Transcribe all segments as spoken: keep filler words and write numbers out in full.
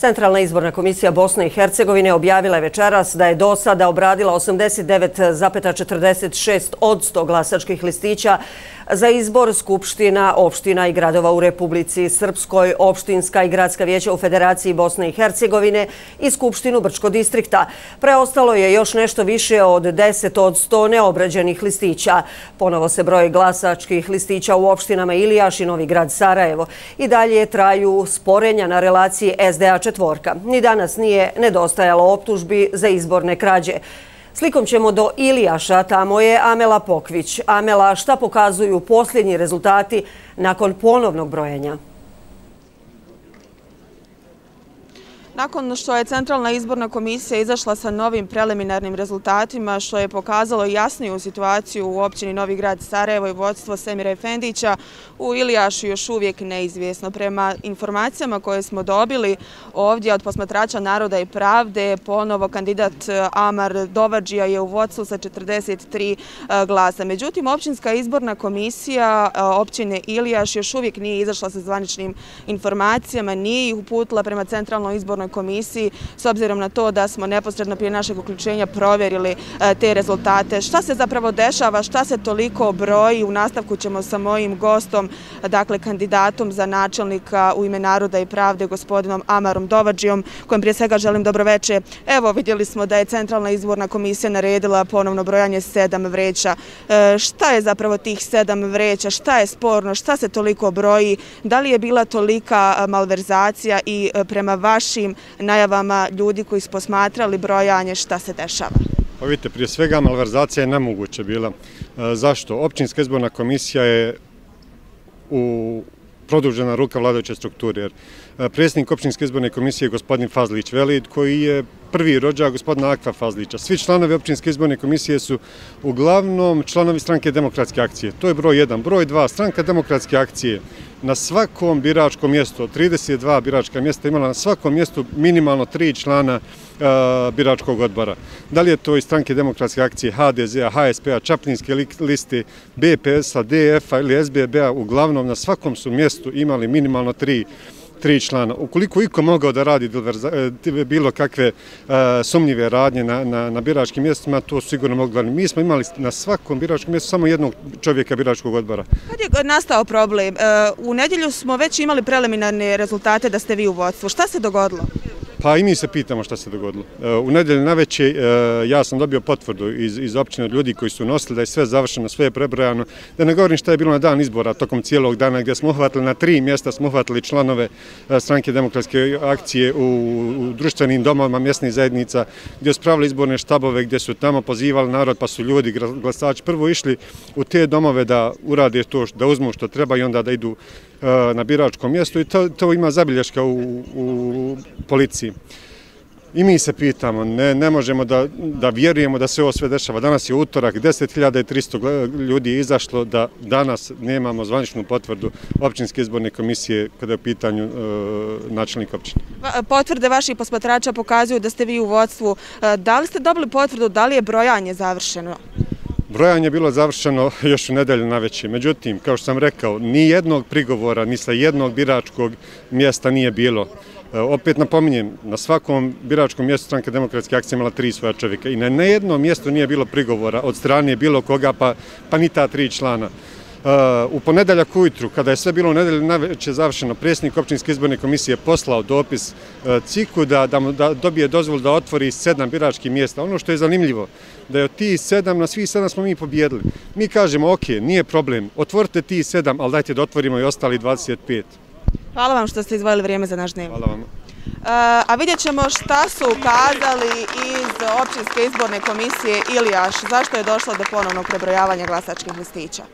Centralna izborna komisija Bosne i Hercegovine objavila je večeras da je do sada obradila osamdeset devet zarez četrdeset šest posto glasačkih listića za izbor skupština, opština i gradova u Republici Srpskoj, opštinska i gradska vijeća u Federaciji Bosne i Hercegovine i skupštinu Brčko distrikta. Preostalo je još nešto više od deset posto neobrađenih listića. Ponovo se broj glasačkih listića u opštinama Ilijaš i Novi Grad Sarajevo. I dalje traju sporenja na relaciji S D A četvorka. Ni danas nije nedostajalo optužbi za izborne krađe. Slikom ćemo do Ilijaša, tamo je Amela Pokvić. Amela, šta pokazuju posljednji rezultati nakon ponovnog brojenja? Nakon što je Centralna izborna komisija izašla sa novim preliminarnim rezultatima, što je pokazalo jasniju situaciju u općini Novi Grad Sarajevo i vodstvo Semira Efendića, u Ilijašu još uvijek neizvjesno. Prema informacijama koje smo dobili ovdje od posmatrača Naroda i pravde, ponovo kandidat Amar Dovadžija je u vodstvu sa četrdeset tri glasa. Međutim, općinska izborna komisija općine Ilijaš još uvijek nije izašla sa zvaničnim informacijama, nije ih uputila prema Centralnoj izbornoj komisiji, s obzirom na to da smo neposredno prije našeg uključenja provjerili te rezultate. Šta se zapravo dešava, šta se toliko broji? U nastavku ćemo sa mojim gostom, dakle kandidatom za načelnika u ime Naroda i pravde, gospodinom Amarom Dovadžijom, kojem prije svega želim dobroveče. Evo, vidjeli smo da je Centralna izborna komisija naredila ponovno brojanje sedam vreća. Šta je zapravo tih sedam vreća? Šta je sporno? Šta se toliko broji? Da li je bila tolika malverzacija i prema vašim najavama ljudi koji su posmatrali brojanje, šta se dešava? Pa vidite, prije svega malverzacija je nemoguće bila. Zašto? Općinska izborna komisija je u produžena ruka vladajuće strukture. Jer predsjednik općinske izborne komisije je gospodin Fazlić Velid, koji je prvi rođak gospodina Akva Fazlića. Svi članovi općinske izborne komisije su uglavnom članovi stranke Demokratske akcije. To je broj jedan. Broj dva, stranka Demokratske akcije na svakom biračkom mjestu, od trideset dva biračka mjesta, imala na svakom mjestu minimalno tri člana biračkog odbora. Da li je to iz stranke Demokratske akcije, H D Z A, H S P A, Čapljinske liste, B P S A, D F A ili S B B A, uglavnom na svakom su mjestu imali minimalno tri tri člana. Ukoliko iko mogao da radi bilo kakve sumnjive radnje na, na, na biračkim mjestima, to su sigurno mogli. Mi smo imali na svakom biračkom mjestu samo jednog čovjeka biračkog odbora. Kad je nastao problem? U nedjelju smo već imali preliminarne rezultate da ste vi u vodstvu. Šta se dogodilo? Pa i mi se pitamo šta se dogodilo. U nedjelju navečer ja sam dobio potvrdu iz, iz općine od ljudi koji su nosili da je sve završeno, sve je prebrojano. Da ne govorim šta je bilo na dan izbora tokom cijelog dana, gdje smo uhvatili na tri mjesta, smo uhvatili članove stranke Demokratske akcije u, u društvenim domovima mjesnih zajednica, gdje su pravili izborne štabove, gdje su tamo pozivali narod, pa su ljudi, glasači, prvo išli u te domove da urade to, da uzmu što treba i onda da idu na biračkom mjestu i to, to ima zabilješka u, u policiji. I mi se pitamo, ne, ne možemo da, da vjerujemo da se ovo sve dešava. Danas je utorak, deset hiljada tristo ljudi je izašlo, da danas nemamo zvaničnu potvrdu općinske izborne komisije kada je u pitanju e, načelnik općine. Potvrde vaših posmatrača pokazuju da ste vi u vodstvu. Da li ste dobili potvrdu, da li je brojanje završeno? Brojanje je bilo završeno još u nedelju navečer. Međutim, kao što sam rekao, ni jednog prigovora, ni sa jednog biračkog mjesta nije bilo. Opet napominjem, na svakom biračkom mjestu stranke Demokratske akcije imala tri svoja čovjeka i na nejednom mjestu nije bilo prigovora od strane bilo koga, pa, pa ni ta tri člana. U ponedeljak ujutru, kada je sve bilo u nedelju navečer završeno, predsjednik općinske izborne komisije poslao dopis C I K-u da, da, da dobije dozvolu da otvori sedam biračkih mjesta. Ono što je zanimljivo, da je od tih sedam, na svih sedam smo mi pobjedili. Mi kažemo, ok, nije problem, otvorite tih sedam, ali dajte da otvorimo i ostali dvadeset pet. Hvala vam što ste izdvojili vrijeme za naš dnevnik. Hvala vam. A vidjet ćemo šta su kazali iz općinske izborne komisije Ilijaš. Zašto je došlo do ponovnog prebrojavanja glasačkih listića?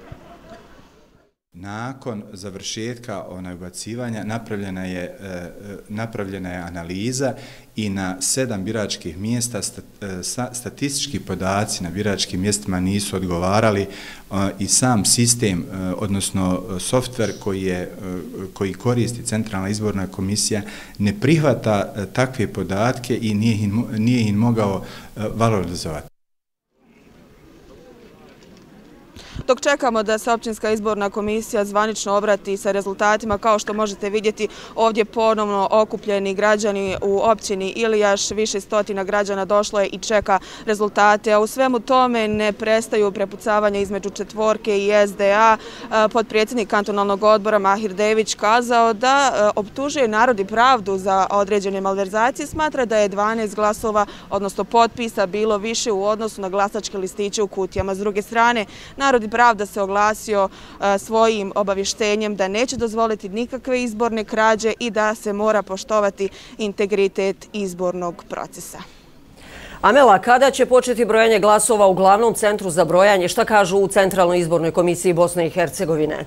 Nakon završetka ubacivanja napravljena je, napravljena je analiza i na sedam biračkih mjesta statistički podaci na biračkim mjestima nisu odgovarali i sam sistem, odnosno softver koji, je, koji koristi Centralna izborna komisija ne prihvata takve podatke i nije ih, nije ih mogao valorizovati. Dok čekamo da se općinska izborna komisija zvanično obrati sa rezultatima, kao što možete vidjeti ovdje ponovno okupljeni građani u općini Ilijaš, više stotina građana došlo je i čeka rezultate, a u svemu tome ne prestaju prepucavanja između četvorke i S D A. Potpredsjednik kantonalnog odbora Mahir Dević kazao da optužuje Narod i pravdu za određene malverzacije, smatra da je dvanaest glasova, odnosno potpisa, bilo više u odnosu na glasačke listiće u kutijama. S druge strane, Narod i pravda se oglasio svojim obavještenjem da neće dozvoliti nikakve izborne krađe i da se mora poštovati integritet izbornog procesa. Amela, kada će početi brojanje glasova u glavnom centru za brojanje? Šta kažu u Centralnoj izbornoj komisiji Bosne i Hercegovine?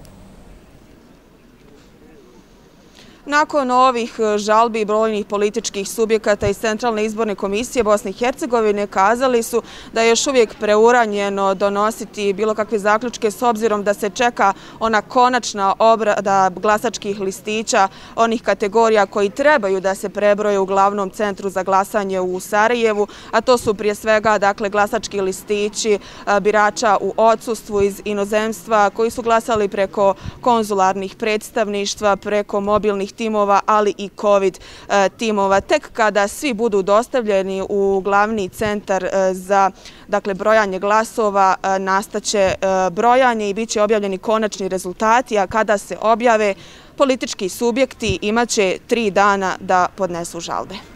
Nakon ovih žalbi brojnih političkih subjekata iz Centralne izborne komisije Bosne i Hercegovine kazali su da je još uvijek preuranjeno donositi bilo kakve zaključke s obzirom da se čeka ona konačna obrada glasačkih listića onih kategorija koji trebaju da se prebroje u glavnom centru za glasanje u Sarajevu, a to su prije svega dakle glasački listići birača u odsustvu iz inozemstva koji su glasali preko konzularnih predstavništva, preko mobilnih timova, ali i COVID timova. Tek kada svi budu dostavljeni u glavni centar za dakle, brojanje glasova, nastaće brojanje i bit će objavljeni konačni rezultati, a kada se objave, politički subjekti imaće tri dana da podnesu žalbe.